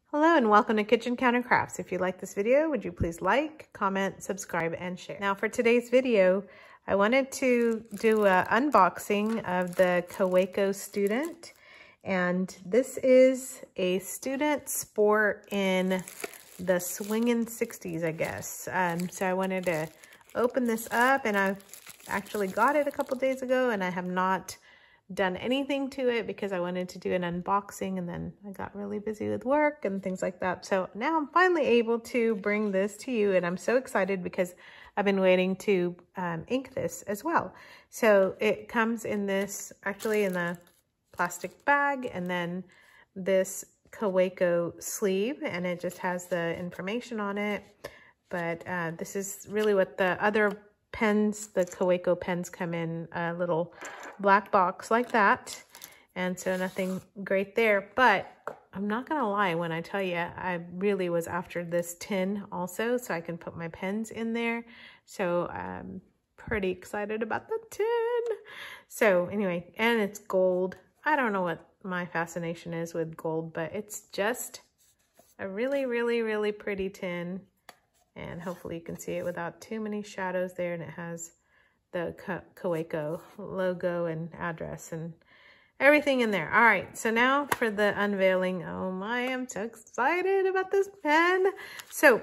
Hello and welcome to Kitchen Counter Crafts. If you like this video, would you please like, comment, subscribe, and share. Now for today's video, I wanted to do an unboxing of the Kaweco Student. And this is a student sport in the swingin' 60s, I guess. So I wanted to open this up, and I actually got it a couple days ago, and I have not done anything to it because I wanted to do an unboxing, and then I got really busy with work and things like that. So now I'm finally able to bring this to you, and I'm so excited because I've been waiting to ink this as well. So it comes in this, actually in the plastic bag, and then this Kaweco sleeve, and it just has the information on it. But this is really what the other pens, the Kaweco pens, come in a little black box like that, and so nothing great there. But I'm not gonna lie when I tell you I really was after this tin also, so I can put my pens in there. So I'm pretty excited about the tin. So anyway, and it's gold. I don't know what my fascination is with gold, but it's just a really, really, really pretty tin. And hopefully you can see it without too many shadows there. And it has the Kaweco logo and address and everything in there. All right, so now for the unveiling. Oh my, I'm so excited about this pen. So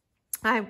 I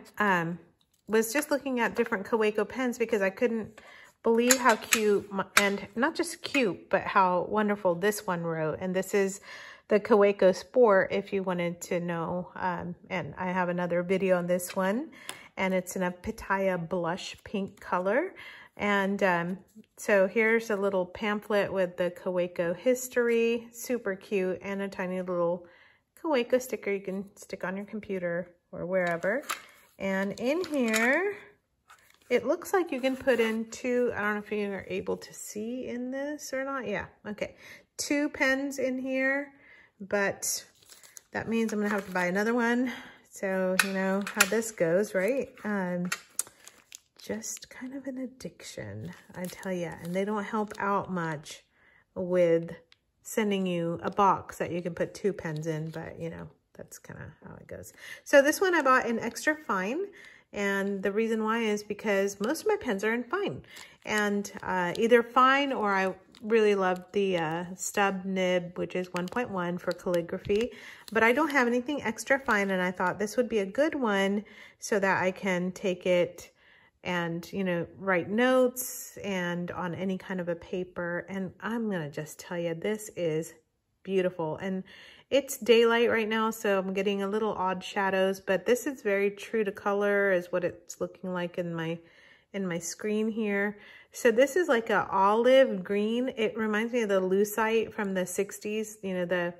was just looking at different Kaweco pens because I couldn't believe how cute, and not just cute, but how wonderful this one wrote. And this is the Kaweco Sport, if you wanted to know. And I have another video on this one, and it's in a pitaya blush pink color. And so here's a little pamphlet with the Kaweco history, super cute, and a tiny little Kaweco sticker you can stick on your computer or wherever. And in here, it looks like you can put in two, I don't know if you are able to see in this or not. Yeah, okay. 2 pens in here, but that means I'm gonna have to buy another one. So you know how this goes, right? Just kind of an addiction, I tell ya. And they don't help out much with sending you a box that you can put 2 pens in, but you know, that's kind of how it goes. So this one I bought in extra fine. And the reason why is because most of my pens are in fine. And either fine, or I really love the stub nib, which is 1.1 for calligraphy. But I don't have anything extra fine, and I thought this would be a good one so that I can take it and, you know, write notes and on any kind of a paper. And I'm going to just tell you, this is beautiful. And it's daylight right now, so I'm getting a little odd shadows, but this is very true to color, is what it's looking like in my screen here. So this is like a olive green. It reminds me of the lucite from the 60s, you know, the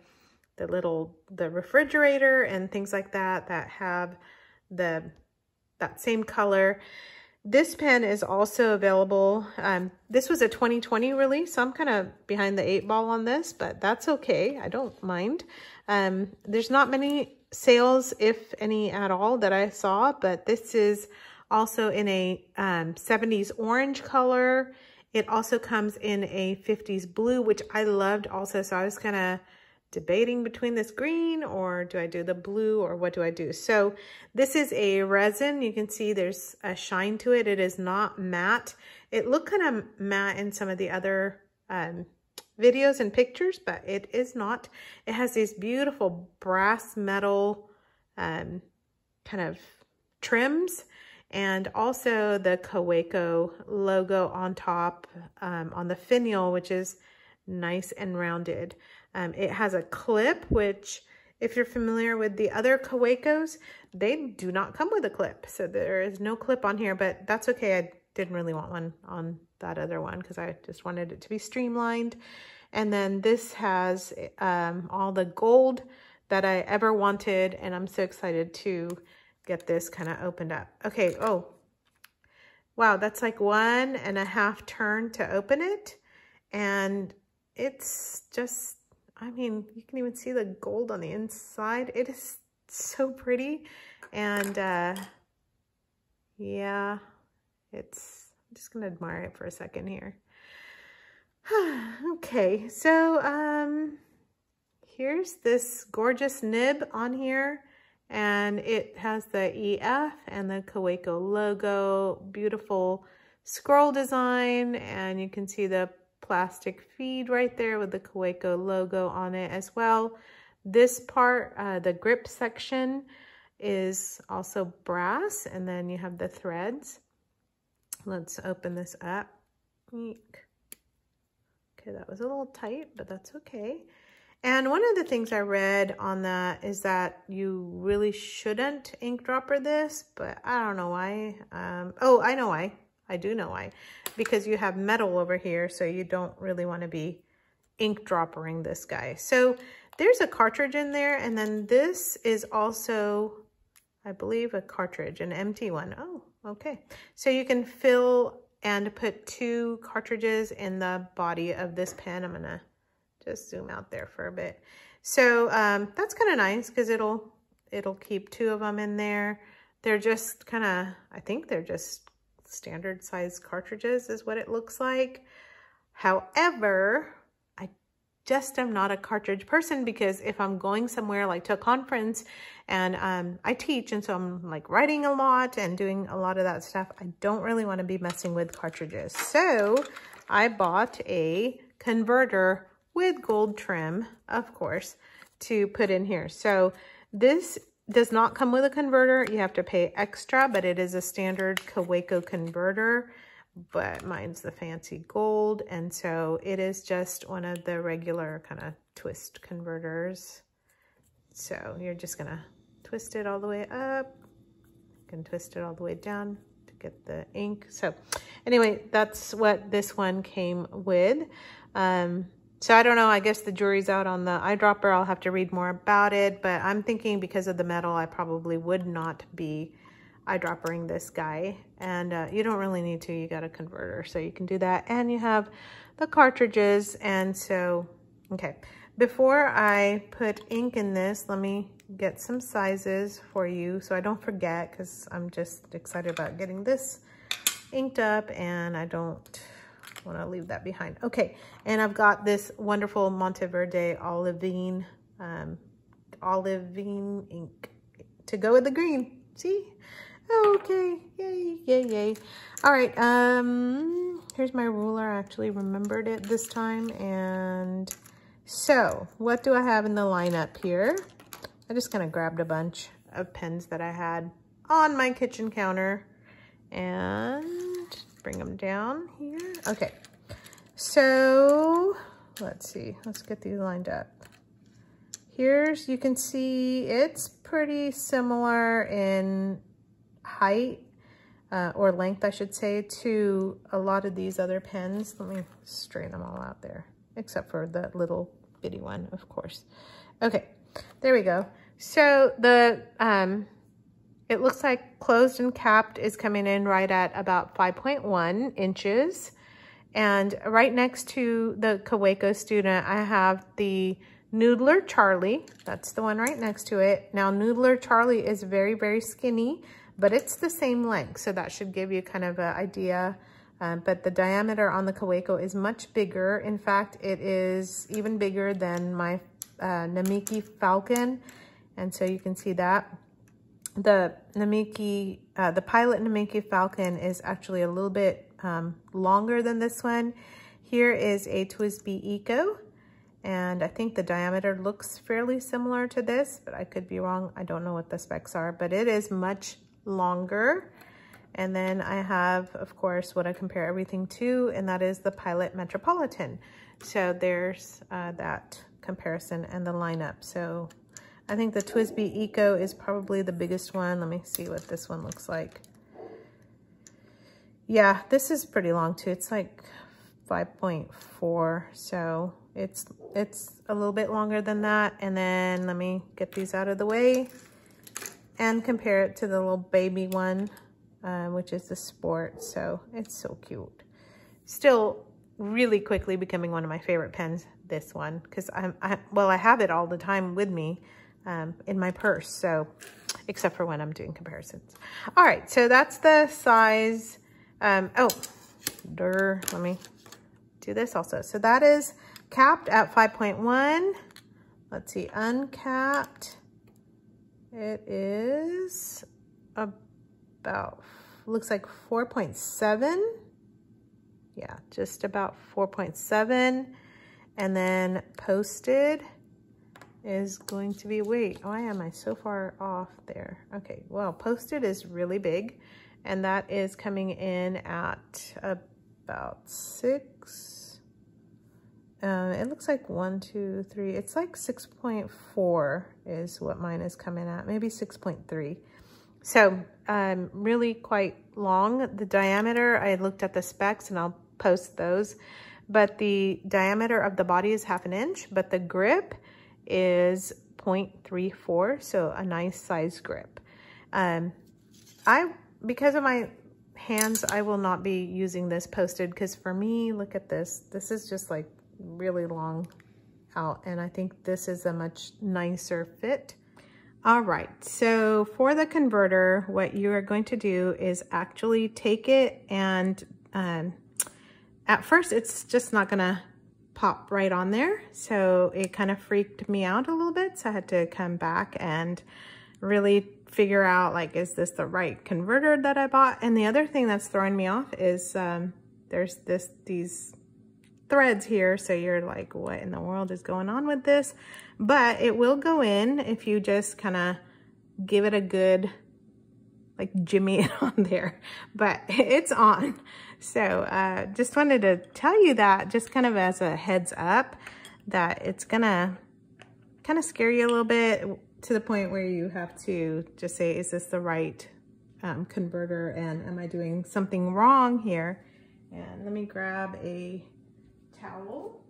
refrigerator and things like that have that same color. This pen is also available. This was a 2020 release, so I'm kind of behind the 8 ball on this, but that's okay. I don't mind. There's not many sales, if any at all, that I saw, but this is also in a 70s orange color. It also comes in a 50s blue, which I loved also, so I was kind of debating between this green, or do I do the blue, or what do I do? So this is a resin. You can see there's a shine to it. It is not matte. It looked kind of matte in some of the other videos and pictures, but it is not. It has these beautiful brass metal kind of trims, and also the Kaweco logo on top on the finial, which is nice and rounded. It has a clip, which if you're familiar with the other Kawecos, they do not come with a clip. So there is no clip on here, but that's okay. I didn't really want one on that other one because I just wanted it to be streamlined. And then this has all the gold that I ever wanted, and I'm so excited to get this kind of opened up. Okay, oh, wow, that's like 1.5 turn to open it. And it's just, I mean, you can even see the gold on the inside. It is so pretty. And yeah, I'm just gonna admire it for a second here. Okay, so here's this gorgeous nib on here, and it has the EF and the Kaweco logo, beautiful scroll design, and you can see the plastic feed right there with the Kaweco logo on it as well. This part, the grip section, is also brass, and then you have the threads. Let's open this up. Eek. Okay, that was a little tight, but that's okay. And one of the things I read on that is that you really shouldn't ink dropper this, but I don't know why. Oh, I know why. I do know why. Because you have metal over here, so you don't really want to be ink droppering this guy. So there's a cartridge in there, and then this is also, I believe, a cartridge, an empty one. Oh, okay. So you can fill and put 2 cartridges in the body of this pen. I'm gonna just zoom out there for a bit. So that's kind of nice because it'll keep 2 of them in there. They're just kind of, I think they're just standard size cartridges is what it looks like. However, I just am not a cartridge person, because if I'm going somewhere like to a conference and I teach, and so I'm like writing a lot and doing a lot of that stuff, I don't really want to be messing with cartridges. So I bought a converter with gold trim, of course, to put in here. So this does not come with a converter. You have to pay extra, but it is a standard Kaweco converter, but mine's the fancy gold. And so it is just one of the regular kind of twist converters. So you're just gonna twist it all the way up. You can twist it all the way down to get the ink. So anyway, that's what this one came with. So I don't know, I guess the jury's out on the eyedropper. I'll have to read more about it, but I'm thinking because of the metal, I probably would not be eyedroppering this guy. And you don't really need to, you got a converter, so you can do that. And you have the cartridges. And so, okay, before I put ink in this, let me get some sizes for you so I don't forget, because I'm just excited about getting this inked up and I don't want to leave that behind. Okay, and I've got this wonderful Monteverde olivine ink to go with the green. See? Okay, yay, yay, yay. All right, here's my ruler. I actually remembered it this time. And so what do I have in the lineup here? I just kind of grabbed a bunch of pens that I had on my kitchen counter and bring them down here. Okay, so let's see, let's get these lined up. Here's, you can see it's pretty similar in height or length, I should say, to a lot of these other pens. Let me straighten them all out there, except for the little bitty one, of course. Okay, there we go. So the it looks like closed and capped is coming in right at about 5.1 inches. And right next to the Kaweco Student, I have the Noodler Charlie. That's the one right next to it. Now, Noodler Charlie is very, very skinny, but it's the same length. So that should give you kind of an idea. But the diameter on the Kaweco is much bigger. In fact, it is even bigger than my Namiki Falcon. And so you can see that. The Namiki, the Pilot Namiki Falcon is actually a little bit longer than this one. Here is a TWSBI Eco, and I think the diameter looks fairly similar to this, but I could be wrong. I don't know what the specs are, but it is much longer. And then I have, of course, what I compare everything to, and that is the Pilot Metropolitan. So there's that comparison and the lineup. So I think the TWSBI Eco is probably the biggest one. Let me see what this one looks like. Yeah, this is pretty long too. It's like 5.4, so it's a little bit longer than that. And then let me get these out of the way and compare it to the little baby one, which is the Sport. So it's so cute. Still really quickly becoming one of my favorite pens, this one, because I have it all the time with me. In my purse, so except for when I'm doing comparisons. All right, so that's the size. Let me do this also. So that is capped at 5.1. let's see, Uncapped. It is about, looks like 4.7. Yeah, just about 4.7. And then posted is going to be, wait, why am I so far off there? Okay, well, posted is really big, and that is coming in at about 6. It looks like 1, 2, 3. It's like 6.4 is what mine is coming at, maybe 6.3. So really quite long. The diameter, I looked at the specs and I'll post those, but the diameter of the body is 1/2 inch, but the grip is 0.34, so a nice size grip. Because of my hands, I will not be using this posted, because for me, look at this. This is just like really long out, and I think this is a much nicer fit. All right, so for the converter, what you are going to do is actually take it, and at first it's just not gonna pop right on there. So it kind of freaked me out a little bit. So I had to come back and really figure out, like, is this the right converter that I bought? And the other thing that's throwing me off is there's these threads here. So you're like, what in the world is going on with this? But it will go in if you just kind of give it a good, like, jimmy it on there, but it's on. So just wanted to tell you that, just kind of as a heads up, that it's gonna kind of scare you a little bit, to the point where you have to just say, is this the right converter, and am I doing something wrong here? And let me grab a towel.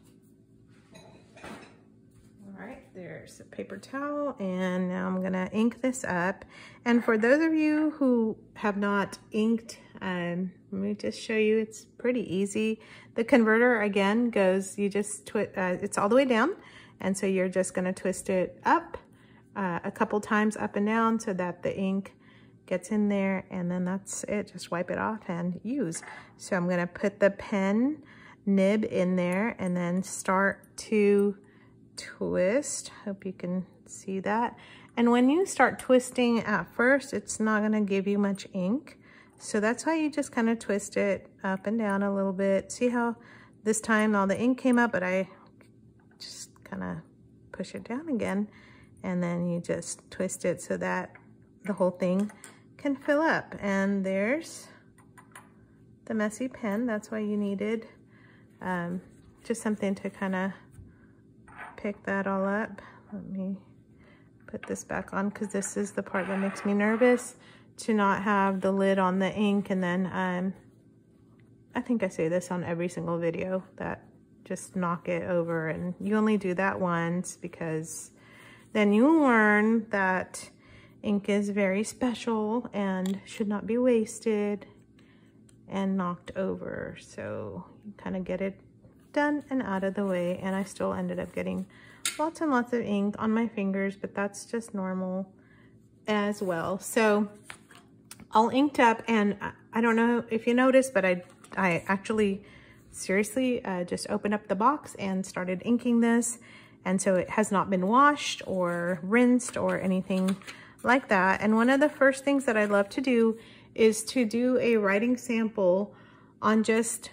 All right, there's a paper towel, and now I'm gonna ink this up. And for those of you who have not inked, let me just show you, it's pretty easy. The converter, again, goes, you just twist, it's all the way down, and so you're just gonna twist it up a couple times, up and down, so that the ink gets in there, and then that's it. Just wipe it off and use. So I'm gonna put the pen nib in there, and then start to twist. Hope you can see that. And when you start twisting at first, it's not gonna give you much ink. So that's why you just kind of twist it up and down a little bit. See how this time all the ink came up, but I just kind of push it down again, and then you just twist it so that the whole thing can fill up. And there's the messy pen. That's why you needed just something to kind of pick that all up. Let me put this back on, because this is the part that makes me nervous, to not have the lid on the ink. And then I think I say this on every single video, that just knock it over, and you only do that once, because then you learn that ink is very special and should not be wasted and knocked over. So you kind of get it done and out of the way. And I still ended up getting lots and lots of ink on my fingers, but that's just normal as well. So all inked up, and I don't know if you noticed, but I actually seriously just opened up the box and started inking this. And so it has not been washed or rinsed or anything like that. And one of the first things that I love to do is to do a writing sample on just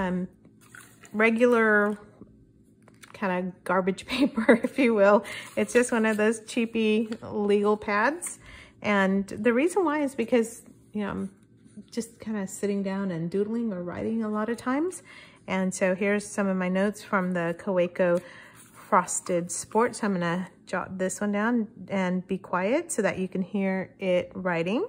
regular kind of garbage paper, if you will. It's just one of those cheapy legal pads. And the reason why is because, you know, I'm just kind of sitting down and doodling or writing a lot of times. And so here's some of my notes from the Kaweco Frosted Sport. So I'm gonna jot this one down and be quiet so that you can hear it writing.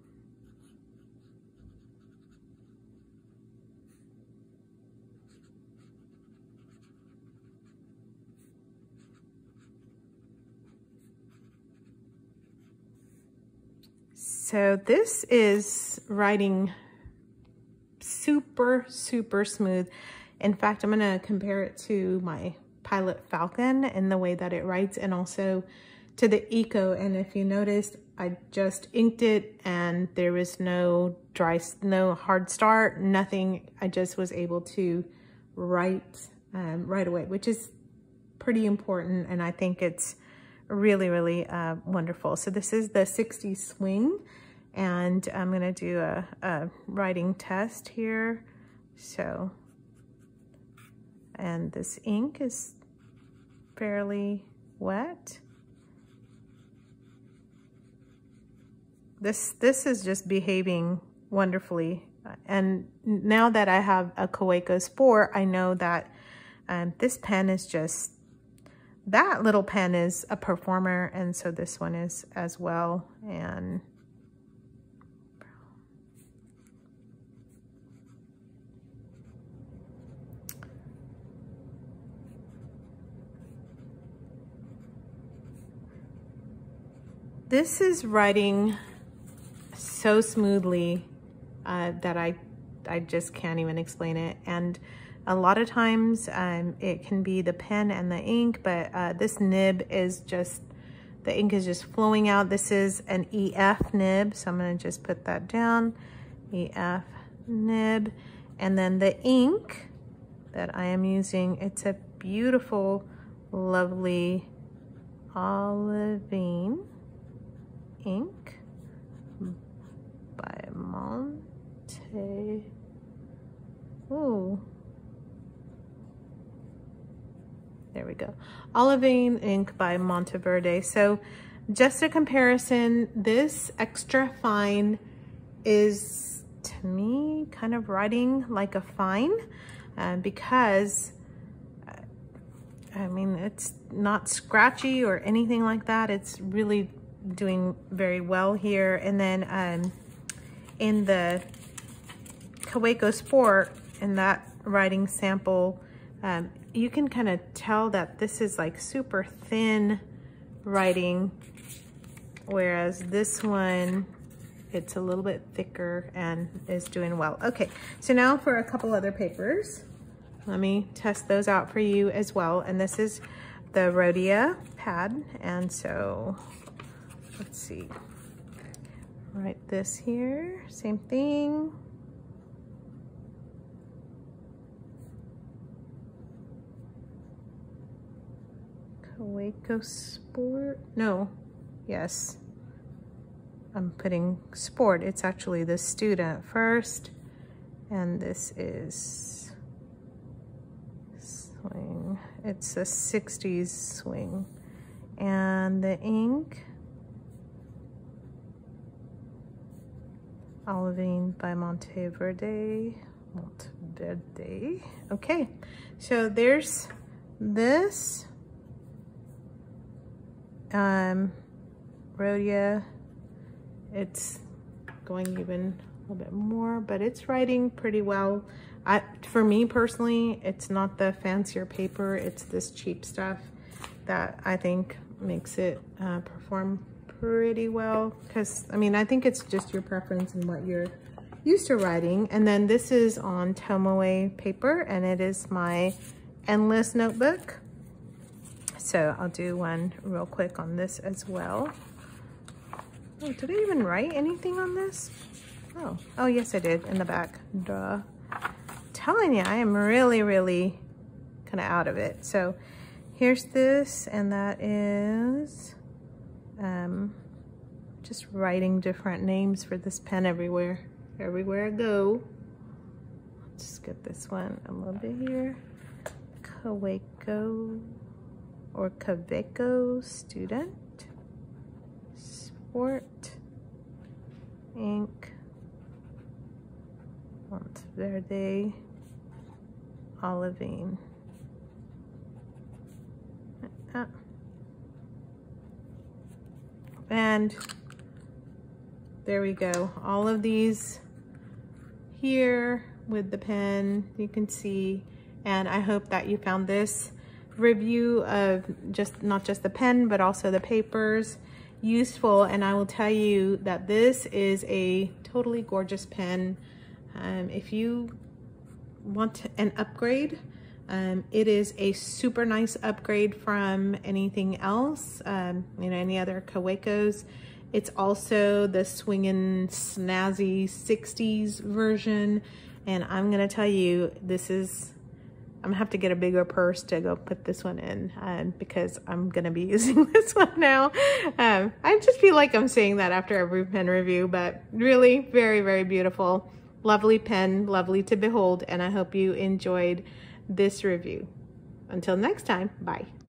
So this is writing super, super smooth. In fact, I'm gonna compare it to my Pilot Falcon in the way that it writes, and also to the Eco. And if you noticed, I just inked it and there was no hard start, nothing. I just was able to write right away, which is pretty important, and I think it's really, really wonderful. So this is the 60 swing, and I'm gonna do a writing test here. So, and this ink is fairly wet. This is just behaving wonderfully. And now that I have a Kaweco Sport, I know that this pen is just, that little pen is a performer, and so this one is as well. And this is writing so smoothly that I just can't even explain it. And a lot of times it can be the pen and the ink, but this nib is just, the ink is just flowing out. This is an EF nib, so I'm gonna just put that down, EF nib. And then the ink that I am using, it's a beautiful, lovely olivine ink by Monte. Ooh. There we go. Olivine ink by Monteverde. So just a comparison, this extra fine is, to me, kind of writing like a fine because, I mean, it's not scratchy or anything like that. It's really doing very well here. And then in the Kaweco Sport, in that writing sample, you can kind of tell that this is like super thin writing, whereas this one, it's a little bit thicker and is doing well. Okay, so now for a couple other papers. Let me test those out for you as well. And this is the Rhodia pad. And so, let's see. Write this here, same thing. Kaweco Sport, no, yes. I'm putting Sport, it's actually the Student first. And this is swing, it's a 60s swing. And the ink, Olivine by Monteverde. Okay, so there's this Rhodia. It's going even a little bit more, but it's writing pretty well. For me personally, it's not the fancier paper, it's this cheap stuff that I think makes it perform pretty well, because I mean, I think it's just your preference and what you're used to writing. And then this is on Tomoe paper, and it is my Endless notebook. So I'll do one real quick on this as well. Oh, did I even write anything on this? Oh yes I did, in the back. Duh. Telling you, I am really, really kind of out of it. So here's this, and that is just writing different names for this pen everywhere I go. Let's just get this one a little bit here. Kaweco or Kaweco Student Sport ink, Monteverde Olivine. And there we go. All of these here with the pen, you can see. And I hope that you found this review of not just the pen, but also the papers useful. And I will tell you that this is a totally gorgeous pen. If you want an upgrade, it is a super nice upgrade from anything else, any other Kawecos. It's also the swinging Snazzy 60s version. And I'm gonna tell you, this is I'm gonna have to get a bigger purse to go put this one in because I'm gonna be using this one now. I just feel like I'm saying that after every pen review, but really very, very beautiful. Lovely pen, lovely to behold, and I hope you enjoyed this review. Until next time, bye.